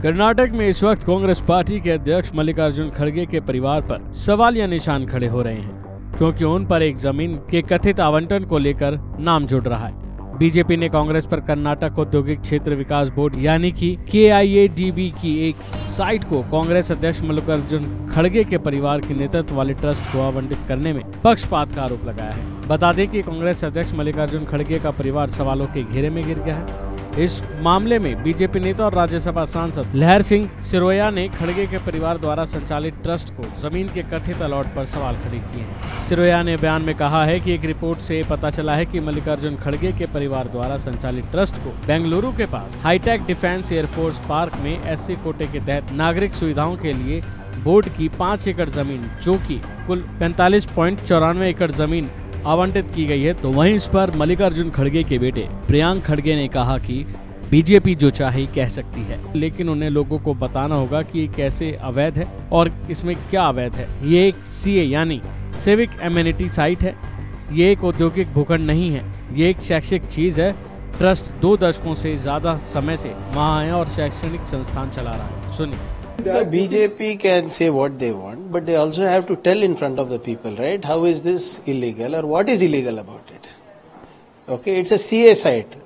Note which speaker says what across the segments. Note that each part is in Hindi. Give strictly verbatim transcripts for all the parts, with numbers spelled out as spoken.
Speaker 1: कर्नाटक में इस वक्त कांग्रेस पार्टी के अध्यक्ष मल्लिकार्जुन खड़गे के परिवार पर सवालिया निशान खड़े हो रहे हैं, क्योंकि उन पर एक जमीन के कथित आवंटन को लेकर नाम जुड़ रहा है। बीजेपी ने कांग्रेस पर कर्नाटक औद्योगिक क्षेत्र विकास बोर्ड यानी कि के आई ए डी बी की एक साइट को कांग्रेस अध्यक्ष मल्लिकार्जुन खड़गे के परिवार के नेतृत्व वाले ट्रस्ट को आवंटित करने में पक्षपात का आरोप लगाया है। बता दें कि कांग्रेस अध्यक्ष मल्लिकार्जुन खड़गे का परिवार सवालों के घेरे में गिर गया है। इस मामले में बीजेपी नेता और राज्यसभा सांसद लहर सिंह सिरोया ने खड़गे के परिवार द्वारा संचालित ट्रस्ट को जमीन के कथित अलॉट पर सवाल खड़े किए हैं। सिरोया ने बयान में कहा है कि एक रिपोर्ट से पता चला है कि मल्लिकार्जुन खड़गे के परिवार द्वारा संचालित ट्रस्ट को बेंगलुरु के पास हाईटेक डिफेंस एयरफोर्स पार्क में एस सी कोटे के तहत नागरिक सुविधाओं के लिए बोर्ड की पाँच एकड़ जमीन, जो कि कुल पैंतालीस पॉइंट चौरानवे एकड़ जमीन आवंटित की गई है। तो वहीं इस पर मल्लिकार्जुन खड़गे के बेटे प्रियांक खड़गे ने कहा कि बीजेपी जो चाहे कह सकती है, लेकिन उन्हें लोगों को बताना होगा कि ये कैसे अवैध है और इसमें क्या अवैध है। ये एक सी ए यानी सिविक एमेनिटी साइट है, ये एक औद्योगिक भूखंड नहीं है, ये एक शैक्षिक चीज है। ट्रस्ट दो दशकों से ज्यादा समय से वहाँ और शैक्षणिक संस्थान चला रहा है। सुनिए।
Speaker 2: The B J P can say what they want, but they also have to tell in front of the people, right? How is this illegal or what is illegal about it? Okay, it's a C A site.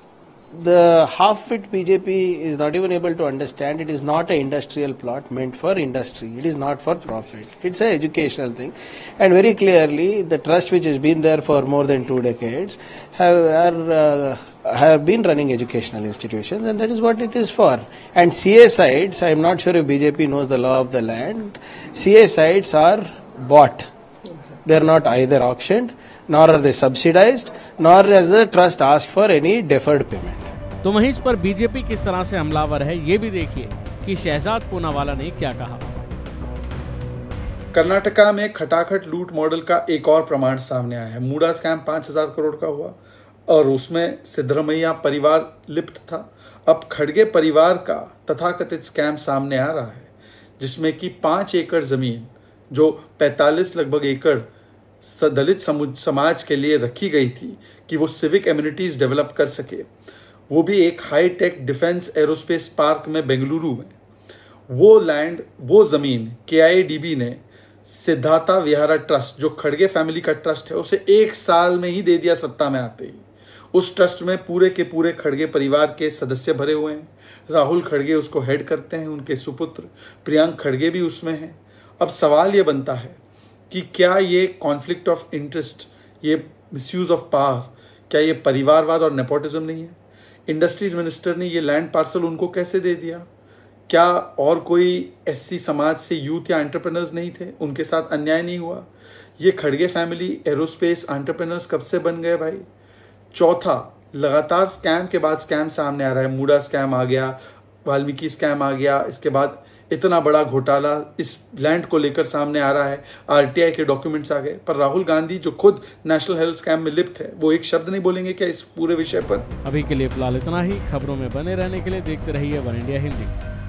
Speaker 2: The half-wit B J P is not even able to understand it is not an industrial plot meant for industry. It is not for profit. It's an educational thing. And very clearly, the trust which has been there for more than two decades have, are, uh, have been running educational institutions, and that is what it is for. And C A sites, I am not sure if B J P knows the law of the land, C A sites are bought. They are not either auctioned, nor are they subsidized, nor has the trust asked for any deferred payment.
Speaker 1: तो वहीं इस पर बीजेपी किस तरह से हमलावर है, ये भी देखिए कि शहजाद पूनावाला ने क्या कहा।
Speaker 3: कर्नाटका में खटाखट लूट मॉडल का एक और प्रमाण सामने आया है। मूडा स्कैम पांच हजार करोड़ का हुआ और उसमें सिद्धरमैया परिवार लिप्त था। अब खड़गे परिवार का तथाकथित स्कैम सामने आ रहा है, जिसमें कि पांच एकड़ जमीन जो पैंतालीस लगभग एकड़ दलित समाज के लिए रखी गई थी कि वो सिविक एम्यूनिटीज डेवलप कर सके, वो भी एक high tech defence aerospace park में बेंगलुरु में, वो लैंड वो ज़मीन के आई ए डी बी ने सिद्धार्था विहारा ट्रस्ट, जो खड़गे फैमिली का ट्रस्ट है, उसे एक साल में ही दे दिया सत्ता में आते ही। उस ट्रस्ट में पूरे के पूरे खड़गे परिवार के सदस्य भरे हुए हैं। राहुल खड़गे उसको हेड करते हैं, उनके सुपुत्र प्रियांक खड़गे भी उसमें हैं। अब सवाल ये बनता है कि क्या ये कॉन्फ्लिक्ट ऑफ इंटरेस्ट, ये मिसयूज ऑफ पावर, क्या ये परिवारवाद और नेपोटिज्म नहीं है? इंडस्ट्रीज मिनिस्टर ने ये लैंड पार्सल उनको कैसे दे दिया? क्या और कोई एससी समाज से यूथ या एंटरप्रेनर्स नहीं थे? उनके साथ अन्याय नहीं हुआ? ये खड़गे फैमिली एरोस्पेस एंटरप्रेनर्स कब से बन गए भाई? चौथा, लगातार स्कैम के बाद स्कैम सामने आ रहा है। मूडा स्कैम आ गया, वाल्मीकि स्कैम आ गया, इसके बाद इतना बड़ा घोटाला इस लैंड को लेकर सामने आ रहा है। आर टी आई के डॉक्यूमेंट्स आ गए, पर राहुल गांधी जो खुद नेशनल हेल्थ स्कैम में लिप्त है, वो एक शब्द नहीं बोलेंगे क्या इस पूरे विषय पर?
Speaker 1: अभी के लिए फिलहाल इतना ही। खबरों में बने रहने के लिए देखते रहिए वन इंडिया हिंदी।